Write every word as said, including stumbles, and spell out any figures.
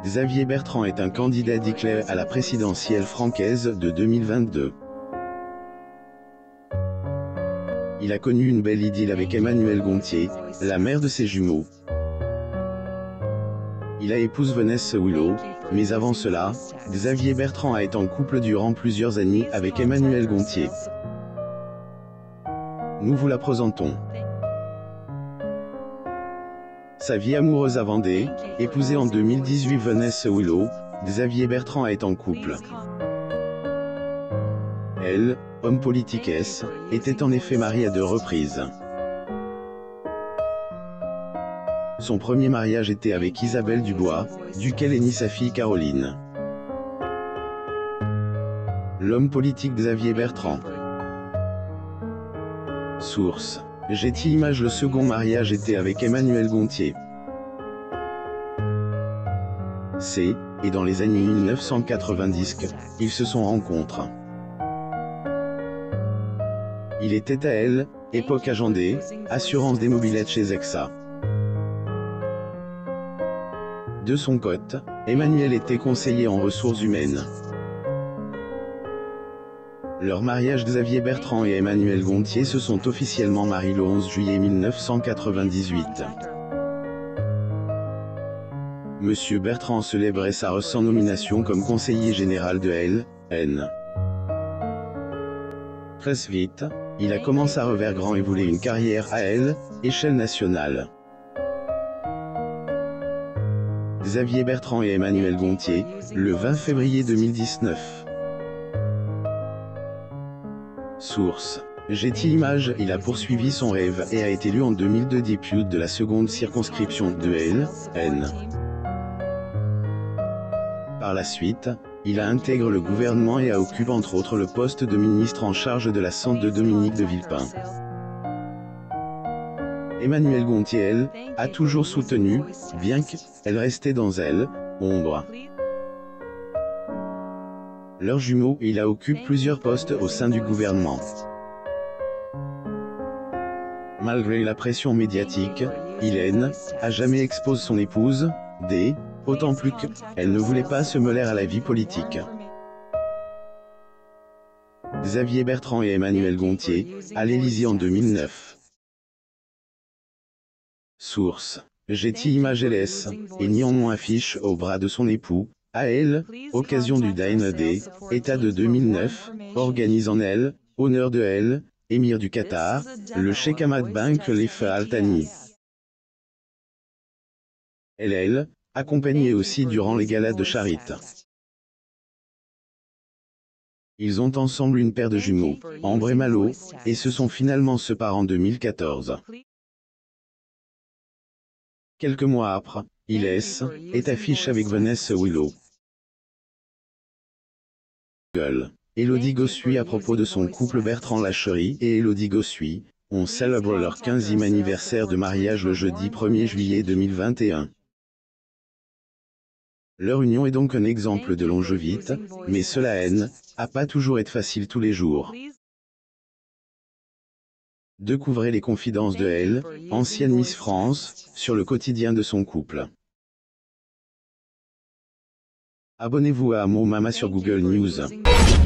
Xavier Bertrand est un candidat déclaré à la présidentielle francaise de deux mille vingt-deux. Il a connu une belle idylle avec Emmanuelle Gontier, la mère de ses jumeaux. Il a épousé Vanessa Willow, mais avant cela, Xavier Bertrand a été en couple durant plusieurs années avec Emmanuelle Gontier. Nous vous la présentons. Sa vie amoureuse à Vendée, épousée en deux mille dix-huit Vanessa Willow, Xavier Bertrand est en couple. Elle, homme politique S, était en effet mariée à deux reprises. Son premier mariage était avec Isabelle Dubois, duquel est née sa fille Caroline. L'homme politique Xavier Bertrand. Source: Getty Images. Le second mariage était avec Emmanuelle Gontier. C'est, et dans les années mille neuf cent quatre-vingt-dix que, ils se sont rencontrés. Il était à elle, époque agendée, assurance des mobilettes chez Exa. De son côté, Emmanuelle était conseiller en ressources humaines. Leur mariage. Xavier Bertrand et Emmanuelle Gontier se sont officiellement mariés le onze juillet mille neuf cent quatre-vingt-dix-huit. Monsieur Bertrand célébrait sa récente nomination comme conseiller général de L N. Très vite, il a commencé à revers grand et voulait une carrière à L, échelle nationale. Xavier Bertrand et Emmanuelle Gontier, le vingt février deux mille dix-neuf. Source: Getty Images. Il a poursuivi son rêve et a été élu en deux mille deux député de la seconde circonscription de L N. Par la suite, il a intégré le gouvernement et a occupé entre autres le poste de ministre en charge de la Santé de Dominique de Villepin. Emmanuelle Gontier, elle, a toujours soutenu, bien qu'elle restait dans elle, ombre. Leurs jumeaux, il a occupé plusieurs postes au sein du gouvernement. Malgré la pression médiatique, Hélène a jamais exposé son épouse, D, autant plus qu'elle ne voulait pas se mêler à la vie politique. Xavier Bertrand et Emmanuelle Gontier, à l'Élysée en deux mille neuf. Source: Getty Images. L S, et néanmoins affiche au bras de son époux, à elle, occasion du Dine Day, État de deux mille neuf, organise en elle, honneur de elle, émir du Qatar, le Cheikh Hamad bin Khalifa Al Thani. Elle, elle, accompagnée aussi durant les galas de Charité. Ils ont ensemble une paire de jumeaux, Ambre et Malo, et se sont finalement séparés en deux mille quatorze. Quelques mois après, il est affiché avec Vanessa Willow. Élodie Gossuit. À propos de son couple, Bertrand Lacherie et Élodie Gossuit, on célèbre leur quinzième anniversaire de mariage le jeudi premier juillet deux mille vingt et un. Leur union est donc un exemple de longévité, mais cela n'a pas toujours été facile tous les jours. Découvrez les confidences de elle, ancienne Miss France, sur le quotidien de son couple. Abonnez-vous à Mo Mama sur Google News.